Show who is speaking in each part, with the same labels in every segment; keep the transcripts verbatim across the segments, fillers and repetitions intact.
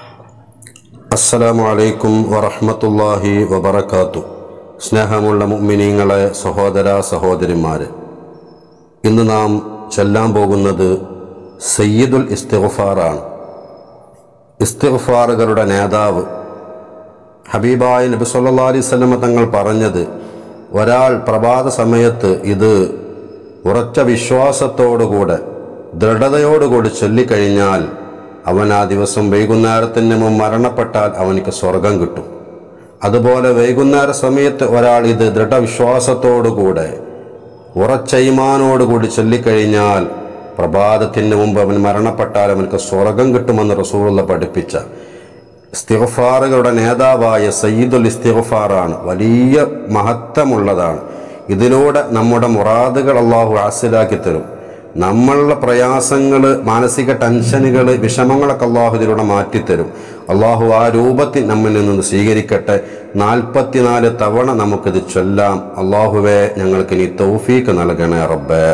Speaker 1: അസ്സലാമു അലൈക്കും വറഹ്മത്തുള്ളാഹി വബറകാതുഹു. സ്നേഹമുള്ള മുഅ്മിനീങ്ങളെ, സഹോദര സഹോദരിമാരെ, ഇന്ന് നാം ചൊല്ലാൻ പോകുന്നത് സയ്യിദുൽ ഇസ്തിഗ്ഫാറാണ്. ഇസ്തിഗ്ഫാറുകളുടെ നേതാവ് ഹബീബായ നബി സല്ലല്ലാഹു അലൈഹി വസല്ലം തങ്ങൾ പറഞ്ഞത്, ഒരാൾ പ്രഭാത സമയത്ത് ഇത് ഉറച്ച വിശ്വാസത്തോടുകൂടെ ദൃഢതയോടുകൂടി ചൊല്ലിക്കഴിഞ്ഞാൽ അവൻ ആ ദിവസം വൈകുന്നേരത്തിന് മുമ്പ് മരണപ്പെട്ടാൽ അവനിക്ക് സ്വർഗം കിട്ടും. അതുപോലെ വൈകുന്നേര സമയത്ത് ഒരാൾ ഇത് ദൃഢവിശ്വാസത്തോടുകൂടെ ഉറച്ച ഈമാനോടുകൂടി ചൊല്ലിക്കഴിഞ്ഞാൽ പ്രഭാതത്തിന് മുമ്പ് അവൻ മരണപ്പെട്ടാൽ അവനക്ക് സ്വർഗം കിട്ടുമെന്ന് റസൂലുള്ളാഹി പഠിപ്പിച്ച ഇസ്തിഗ്ഫാറുകളുടെ നേതാവായ സയ്യിദുൽ ഇസ്തിഗ്ഫാറാണ്. വലിയ മഹത്വമുള്ളതാണ്. ഇതിലൂടെ നമ്മുടെ മുറാദുകൾ അള്ളാഹു ഹാസിലാക്കി തരും. നമ്മളുടെ പ്രയാസങ്ങൾ, മാനസിക ടെൻഷനുകൾ, വിഷമങ്ങളൊക്കെ അള്ളാഹു ഇതിലൂടെ മാറ്റിത്തരും. അള്ളാഹു ആ രൂപത്തിൽ നമ്മിൽ നിന്ന് സ്വീകരിക്കട്ടെ. നാൽപ്പത്തിനാല് തവണ നമുക്കിത് ചൊല്ലാം. അള്ളാഹുവേ, ഞങ്ങൾക്ക് നീ തൗഫീഖ് നൽകണേ റബ്ബേ.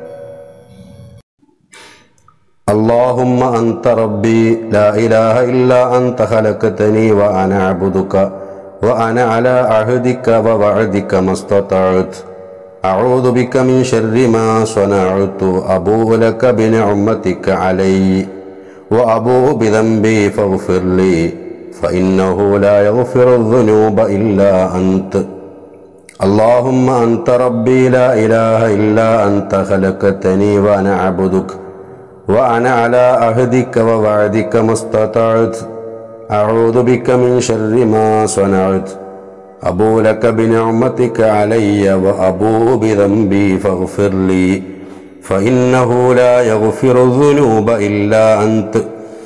Speaker 1: اللهم أنت ربي لا إله إلا أنت خلقتني وأنا أعبدك وأنا على عهدك ووعدك ما استطعت أعوذ بك من شر ما صنعت أبوء لك بنعمتك علي وأبوء بذنبي فاغفر لي فإنه لا يغفر الذنوب إلا أنت اللهم أنت ربي لا إله إلا أنت خلقتني وأنا أعبدك وأنا على عهدك ووعدك ما استطعت أعوذ بك من شر ما صنعت أبوء لك بنعمتك علي وأبوء بذنبي فاغفر لي فإنه لا يغفر الذنوب إلا أنت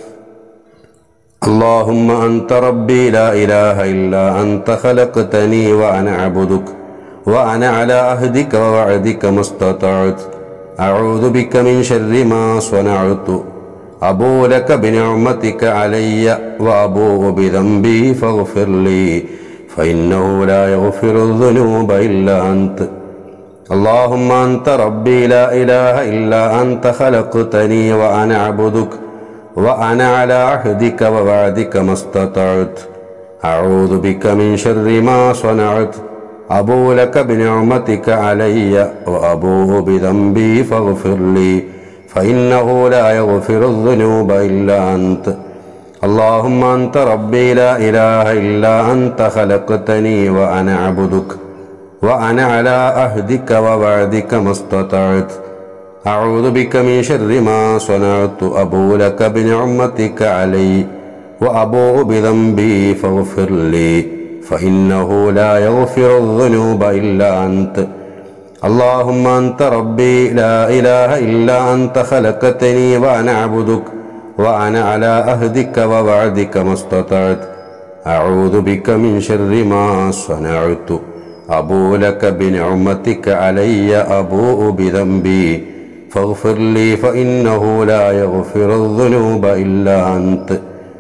Speaker 1: اللهم أنت ربي لا إله إلا أنت خلقتني وأنا أعبدك وأنا على عهدك ووعدك ما استطعت أعوذ بك من شر ما صنعت أبوء لك بنعمتك علي وأبوء بذنبي فاغفر لي فإنه لا يغفر الذنوب إلا أنت اللهم أنت ربي لا إله إلا أنت خلقتني وأنا أعبدك وأنا على عهدك ووعدك ما استطعت أعوذ بك من شر ما صنعت أبوء لك بنعمتك علي وأبوء بذنبي فاغفر لي فإنه لا يغفر الذنوب إلا أنت اللهم أنت ربي لا إله إلا أنت خلقتني وأنا أعبدك وأنا على عهدك ووعدك ما استطعت أعوذ بك من شر ما صنعت أبوء لك بنعمتك علي وأبوء بذنبي فاغفر لي فإنه لا يغفر الذنوب إلا أنت اللهم أنت ربي لا إله إلا أنت خلقتني وأنا أعبدك وأنا على عهدك ووعدك ما استطعت أعوذ بك من شر ما صنعت أبوء لك بنعمتك علي أبوء بذنبي فاغفر لي فإنه لا يغفر الذنوب إلا أنت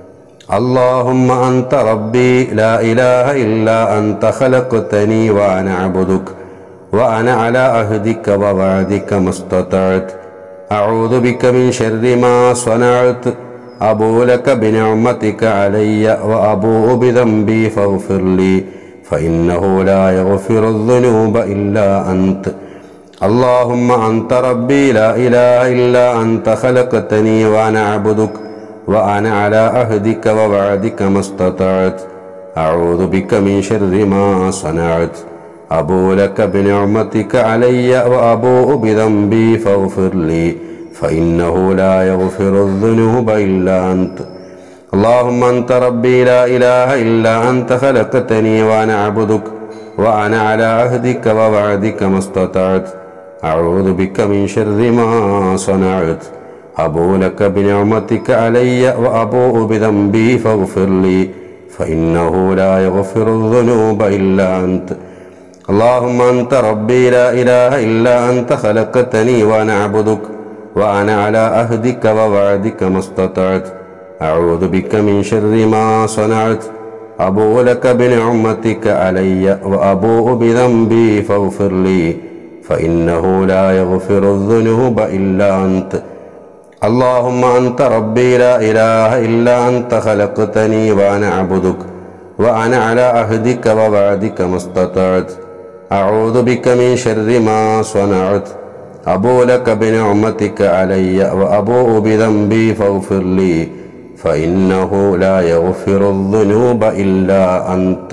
Speaker 1: اللهم أنت ربي لا إله إلا أنت خلقتني وأنا أعبدك وأنا على عهدك ووعدك ما استطعت أعوذ بك من شر ما صنعت أبوء لك بنعمتك علي وأبوء بذنبي فاغفر لي فإنه لا يغفر الذنوب إلا أنت اللهم أنت ربي لا إله إلا أنت خلقتني وأنا أعبدك وأنا على عهدك ووعدك ما استطعت أعوذ بك من شر ما صنعت أبوء لك بنعمتك علي وأبوء بذنبي فاغفر لي فإنه لا يغفر الذنوب إلا أنت اللهم أنت ربي لا إله إلا أنت خلقتني وأنا أعبدك وأنا على عهدك ووعدك ما استطعت أعوذ بك من شر ما صنعت أبوء لك بنعمتك علي وأبوء بذنبي فاغفر لي فإنه لا يغفر الذنوب إلا أنت اللهم أنت ربي لا إله إلا أنت خلقتني وأنا أعبدك وأنا على عهدك ووعدك ما استطعت أعوذ بك من شر ما صنعت أبوء لك بنعمتك علي وأبوء بذنبي فاغفر لي فإنه لا يغفر الذنوب إلا أنت اللهم أنت ربي لا إله إلا أنت خلقتني وأنا أعبدك وأنا على عهدك ووعدك ما استطعت أعوذ بك من شر ما صنعت أبوء لك بنعمتك علي وأبوء بذنبي فاغفر لي فإنه لا يغفر الذنوب إلا أنت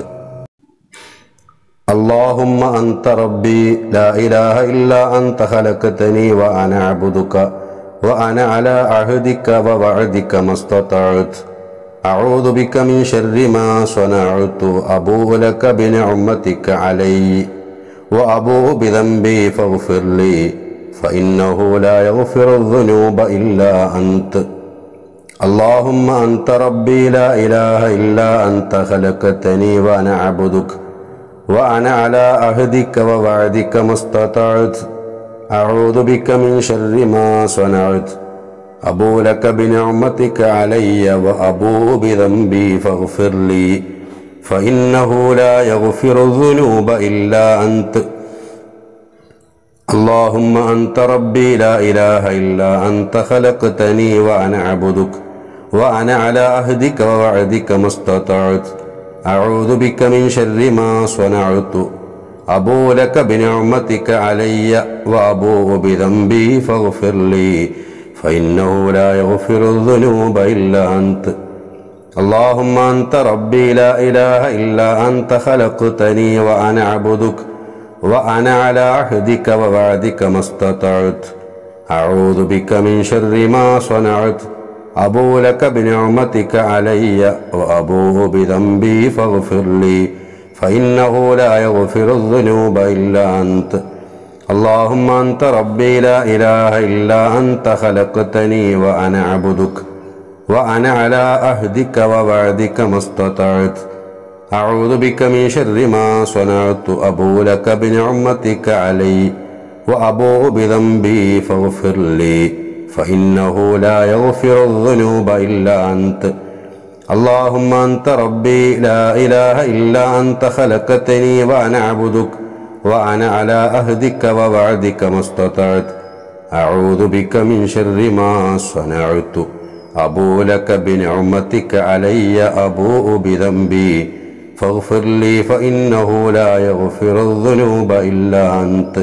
Speaker 1: اللهم أنت ربي لا إله إلا أنت خلقتني وأنا أعبدك وأنا على عهدك ووعدك ما استطعت أعوذ بك من شر ما صنعت أبوء لك بنعمتك علي وأبوء بذنبي فاغفر لي فإنه لا يغفر الذنوب إلا أنت اللهم أنت ربي لا إله إلا أنت خلقتني وأنا أعبدك وأنا على عهدك ووعدك ما استطعت أعوذ بك من شر ما صنعت أبوء لك بنعمتك علي وأبوء بذنبي فاغفر لي فإنه لا يغفر الذنوب إلا أنت اللهم أنت ربي لا إله إلا أنت خلقتني وأنا أعبدك وأنا على عهدك ووعدك ما استطعت أعوذ بك من شر ما صنعت أبوء لك بنعمتك علي وأبوء بذنبي فاغفر لي فإنه لا يغفر الذنوب إلا أنت اللهم أنت ربي لا إله إلا أنت خلقتني وأنا أعبدك وأنا على عهدك ووعدك ما استطعت أعوذ بك من شر ما صنعت أبوء لك بنعمتك علي وأبوء بذنبي فاغفر لي فإنه لا يغفر الذنوب إلا أنت اللهم أنت ربي لا إله إلا أنت خلقتني وأنا أعبدك وأنا على عهدك ووعدك ما استطعت أعوذ بك من شر ما صنعت أبوء لك بنعمتك علي وأبوء بذنبي فاغفر لي فإنه لا يغفر الذنوب إلا أنت اللهم أنت ربي لا إله إلا أنت خلقتني وأنا أعبدك وأنا على عهدك ووعدك ما استطعت أعوذ بك من شر ما صنعت أبوء لك بنعمتك علي أبوء بذنبي فاغفر لي فإنه لا يغفر الذنوب إلا أنت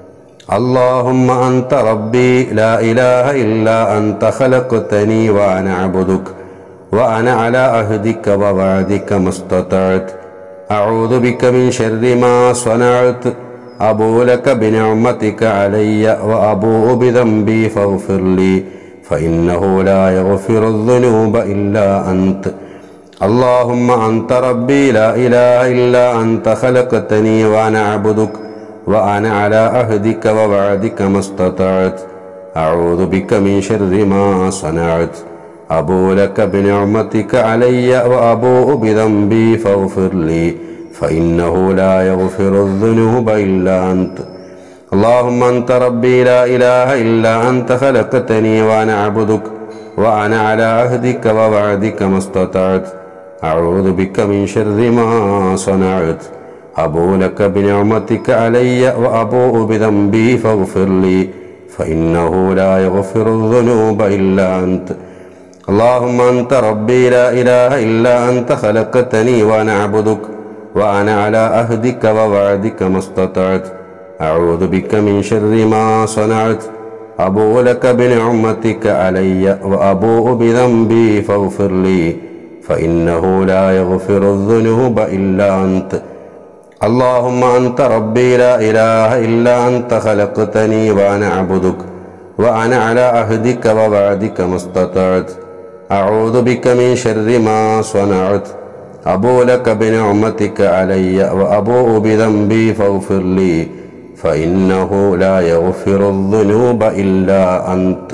Speaker 1: اللهم أنت ربي لا إله إلا أنت خلقتني وأنا أعبدك وأنا على عهدك ووعدك ما استطعت أعوذ بك من شر ما صنعت أبوء لك بنعمتك علي وأبوء بذنبي فاغفر لي فإنه لا يغفر الذنوب إلا أنت اللهم أنت ربي لا إله إلا أنت خلقتني وأنا أعبدك وأنا على عهدك ووعدك ما استطعت أعوذ بك من شر ما صنعت أبوء لك بنعمتك علي وأبوء بذنبي فاغفر لي فإنه لا يغفر الذنوب إلا أنت اللهم أنت ربي لا إله إلا أنت خلقتني وأنا أعبدك وأنا على عهدك ووعدك ما استطعت أعوذ بك من شر ما صنعت أبوء لك بنعمتك علي وأبوء بذنبي فاغفر لي فإنه لا يغفر الذنوب إلا أنت اللهم أنت ربي لا إله إلا أنت خلقتني وأنا أعبدك وأنا على عهدك ووعدك ما استطعت أعوذ بك من شر ما صنعت أبوء لك بنعمتك علي وأبوء بذنبي فاغفر لي فإنه لا يغفر الذنوب إلا أنت اللهم أنت ربي لا إله إلا أنت خلقتني وأنا أعبدك وأنا على عهدك ووعدك ما استطعت أعوذ بك من شر ما صنعت أبوء لك بنعمتك علي وأبوء بذنبي فاغفر لي فإنه لا يغفر الذنوب إلا أنت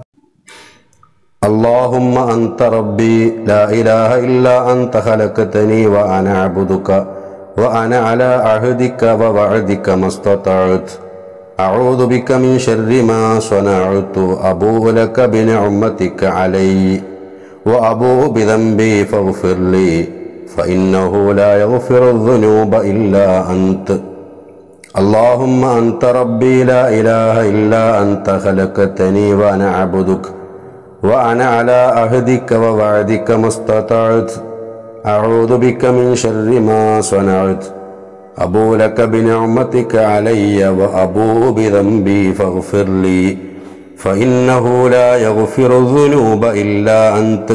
Speaker 1: اللهم أنت ربي لا إله إلا أنت خلقتني وأنا أعبدك وأنا على عهدك ووعدك ما استطعت أعوذ بك من شر ما صنعت أبوء لك بنعمتك علي وأبوء بذنبي فاغفر لي فإنه لا يغفر الذنوب إلا أنت اللهم أنت ربي لا إله إلا أنت خلقتني وأنا أعبدك وأنا على عهدك ووعدك ما استطعت أعوذ بك من شر ما صنعت أبوء لك بنعمتك علي وأبوء بذنبي فاغفر لي فإنه لا يغفر الذنوب إلا أنت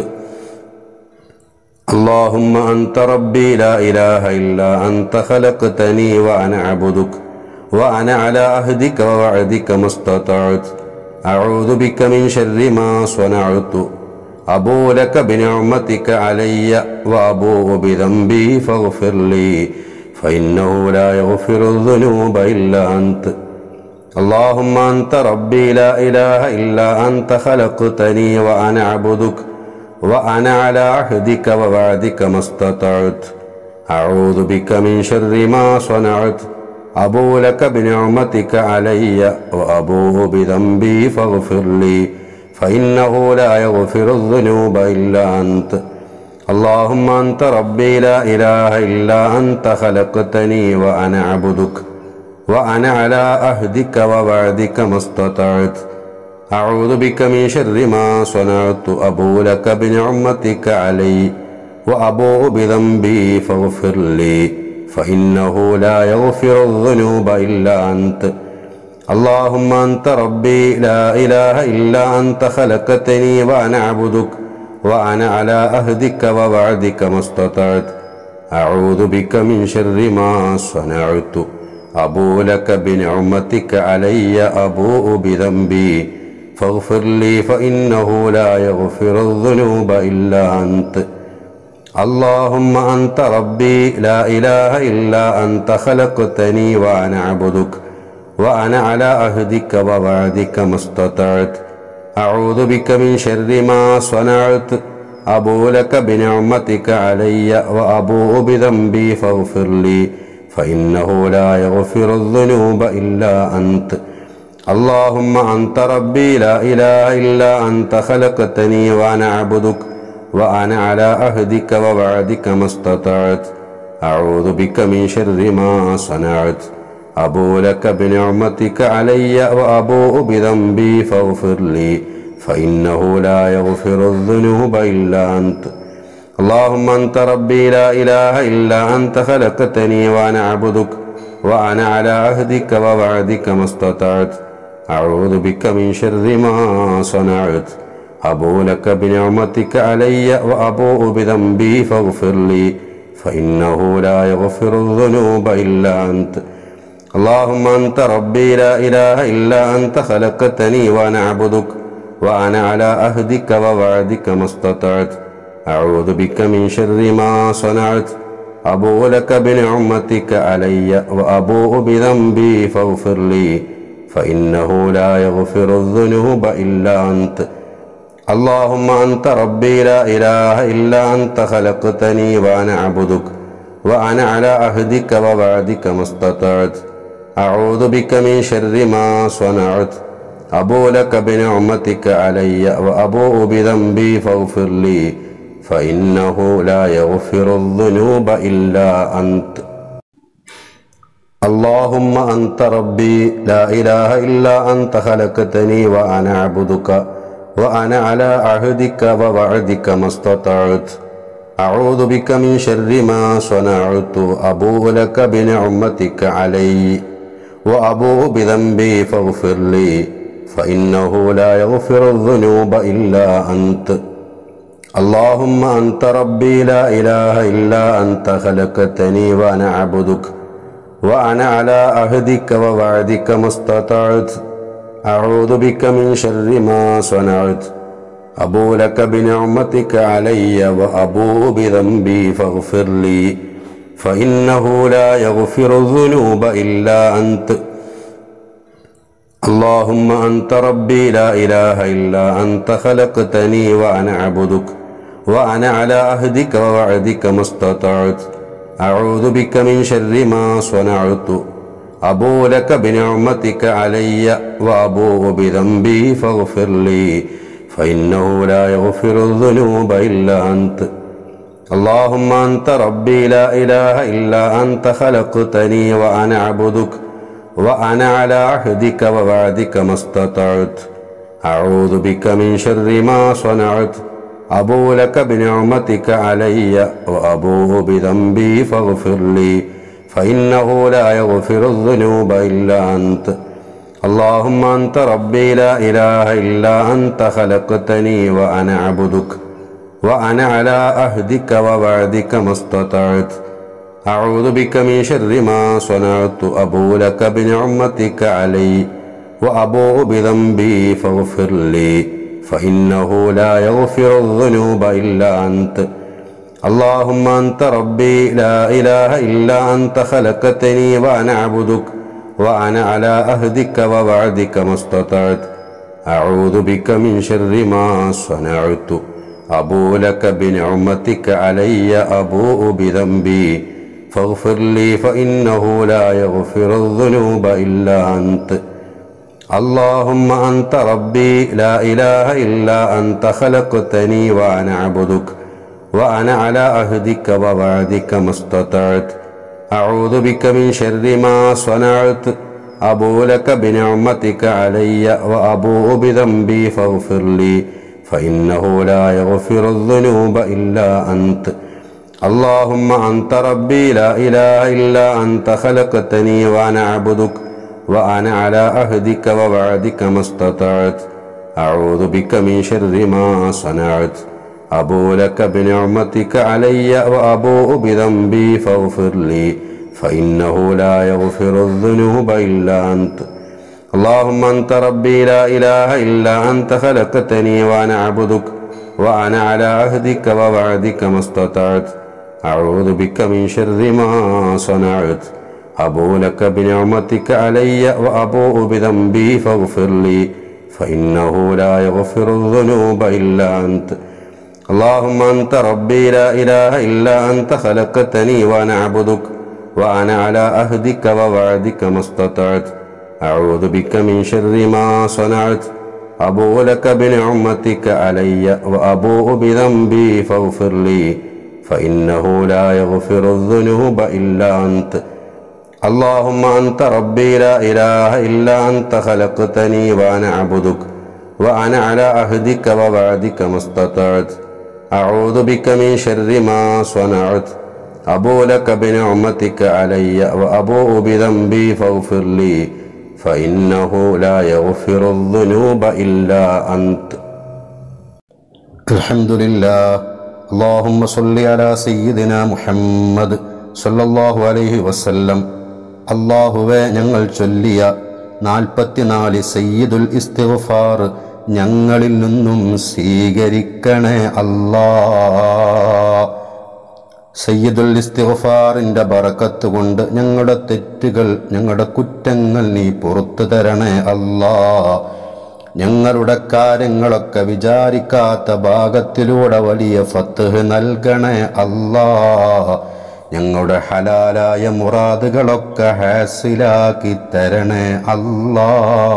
Speaker 1: اللهم أنت ربي لا إله إلا أنت خلقتني وأنا عبدك وأنا على عهدك ووعدك ما استطعت أعوذ بك من شر ما صنعت أبوء لك بنعمتك علي وأبوء بذنبي فاغفر لي فإنه لا يغفر الذنوب إلا أنت اللهم أنت ربي لا إله إلا أنت خلقتني وأنا عبدك وأنا على عهدك ووعدك ما استطعت أعوذ بك من شر ما صنعت أبوء لك بنعمتك علي وأبوء بذنبي فاغفر لي فإنه لا يغفر الذنوب إلا أنت اللهم أنت ربي لا إله إلا أنت خلقتني وأنا عبدك وأنا على عهدك ووعدك ما استطعت أعوذ بك من شر ما صنعت أبوء لك بنعمتك علي وأبوء بذنبي فاغفر لي فإنه لا يغفر الذنوب إلا أنت اللهم أنت ربي لا إله إلا أنت خلقتني وأنا عبدك وأنا على عهدك ووعدك ما استطعت أعوذ بك من شر ما صنعت أبوء لك بنعمتك علي أبوء بذنبي فاغفر لي فإنه لا يغفر الذنوب إلا أنت اللهم أنت ربي لا إله إلا أنت خلقتني وأنا عبدك وأنا على عهدك ووعدك ما استطعت أعوذ بك من شر ما صنعت أبوء لك بنعمتك علي وأبوء بذنبي فاغفر لي فإنه لا يغفر الذنوب إلا أنت اللهم أنت ربي لا إله إلا أنت خلقتني وأنا عبدك وأنا على عهدك ووعدك ما استطعت أعوذ بك من شر ما صنعت أبوء لك بنعمتك علي وأبوء بذنبي فاغفر لي فإنه لا يغفر الذنوب إلا أنت اللهم أنت ربي لا إله إلا أنت خلقتني وأنا عبدك وأنا على عهدك ووعدك ما استطعت أعوذ بك من شر ما صنعت أبوء لك بنعمتك علي وأبوء بذنبي فاغفر لي فإنه لا يغفر الذنوب إلا أنت اللهم أنت ربي لا إله إلا أنت خلقتني وأنا عبدك وأنا على عهدك ووعدك ما استطعت أعوذ بك من شر ما صنعت أبوء لك بنعمتك علي وأبوء بذنبي فاغفر لي فإنه لا يغفر الذنوب إلا أنت اللهم أنت ربي لا إله إلا أنت خلقتني وأنا عبدك وأنا على عهدك ووعدك ما استطعت أعوذ بك من شر ما صنعت أبوء لك بنعمتك علي وأبوء بذنبي فاغفر لي فإنه لا يغفر الذنوب إلا أنت اللهم أنت ربي لا إله إلا أنت خلقتني وأنا عبدك وأنا على عهدك ووعدك ما استطعت أعوذ بك من شر ما صنعت أبوء لك بنعمتك علي وأبوء بذنبي فاغفر لي فإنه لا يغفر الذنوب إلا أنت اللهم أنت ربي لا إله إلا أنت خلقتني وأنا عبدك وأنا على عهدك ووعدك ما استطعت أعوذ بك من شر ما صنعت أبوء لك بنعمتك علي وأبوء بذنبي فاغفر لي فإنه لا يغفر الذنوب إلا أنت اللهم أنت ربي لا إله إلا أنت خلقتني وأنا عبدك وأنا على عهدك ووعدك ما استطعت أعوذ بك من شر ما صنعت أبوء لك بنعمتك علي وأبوء بذنبي فاغفر لي فإنه لا يغفر الذنوب إلا أنت اللهم أنت ربي لا إله إلا أنت خلقتني وأنا عبدك وأنا على عهدك ووعدك ما استطعت أعوذ بك من شر ما صنعت أبوء لك بنعمتك علي وأبوء بذنبي فاغفر لي فإنه لا يغفر الذنوب إلا أنت اللهم أنت ربي لا إله إلا أنت خلقتني وأنا عبدك وأنا على عهدك ووعدك ما استطعت أعوذ بك من شر ما صنعت أبوء لك بنعمتك علي وأبوء بذنبي فاغفر لي فإنه لا يغفر الذنوب إلا أنت اللهم أنت ربي لا إله إلا أنت خلقتني وأنا عبدك وأنا على عهدك ووعدك ما استطعت أعوذ بك من شر ما صنعت أبوء لك بنعمتك علي أبوء بذنبي فاغفر لي فإنه لا يغفر الذنوب إلا أنت اللهم أنت ربي لا إله إلا أنت خلقتني وأنا عبدك وأنا على عهدك ووعدك ما استطعت أعوذ بك من شر ما صنعت أبوء لك بنعمتك علي وأبوء بذنبي فاغفر لي فإنه لا يغفر الذنوب إلا أنت اللهم أنت ربي لا إله إلا أنت خلقتني وأنا عبدك وأنا على عهدك ووعدك ما استطعت أعوذ بك من شر ما صنعت أبوء لك بنعمتك علي وأبوء بذنبي فاغفر لي فإنه لا يغفر الذنوب إلا أنت اللهم أنت ربي لا إله إلا أنت خلقتني وأنا عبدك وأنا على عهدك ووعدك ما استطعت أعوذ بك من شر ما صنعت أبوء لك بنعمتك علي وأبوء بذنبي فاغفر لي فإنه لا يغفر الذنوب إلا أنت اللهم أنت ربي لا إله إلا أنت خلقتني وأنا عبدك وأنا على عهدك ووعدك ما استطعت أعوذ بك من شر ما صنعت أبوء لك بنعمتك علي وأبوء بذنبي فاغفر لي فإنه لا يغفر الذنوب إلا أنت اللهم أنت ربي لا إله إلا أنت خلقتني وأنا عبدك وأنا على عهدك ووعدك ما استطعت أعوذ بك من شر ما صنعت أبوء لك بنعمتك علي وأبوء بذنبي فاغفر لي فإنه لا يغفر الذنوب إلا أنت الحمد لله اللهم صل على سيدنا محمد صلى الله عليه وسلم അല്ലാഹുവേ ഞങ്ങൾ ചൊല്ലിയ നാൽപ്പത്തിനാല് സയ്യിദുൽ ഇസ്തിഗ്ഫാർ ഞങ്ങളിൽ നിന്നും സ്വീകരിക്കണേ അല്ലാ. സയ്യിദുൽ ഇസ്തിഗ്ഫാറിൻ്റെ ബറക്കത്ത് കൊണ്ട് ഞങ്ങളുടെ തെറ്റുകൾ ഞങ്ങളുടെ കുറ്റങ്ങൾ നീ പുറത്തു തരണേ അല്ലാ. ഞങ്ങളുടെ കാര്യങ്ങളൊക്കെ വിചാരിക്കാത്ത ഭാഗത്തിലൂടെ വലിയ ഫത്ഹ് നൽകണേ അല്ലാ. ഞങ്ങളുടെ ഹലാലായ മുറാദുകളൊക്കെ ഹാസിലാക്കി തരണേ അല്ലാ.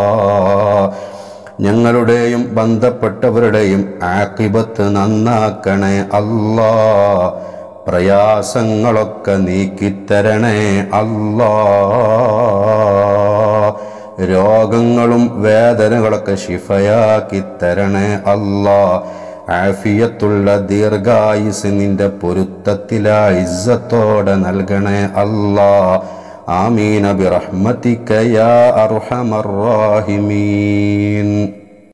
Speaker 1: ഞങ്ങളുടെയും ബന്ധപ്പെട്ടവരുടെയും ആഖിബത്ത് നന്നാക്കണേ അല്ലാ. പ്രയാസങ്ങളൊക്കെ നീക്കിത്തരണേ അല്ലാ. രോഗങ്ങളും വേദനകളൊക്കെ ശിഫയാക്കി തരണേ അല്ലാ. ആഫിയത്തുള്ള ദീർഘായുസ് നിന്റെ പൊരുത്തത്തിലായി ഇസ്സത്തോടെ നൽകണേ അല്ലാ. ആമീന ബിറഹ്മതിക യാ അർഹമർ റാഹിമീൻ.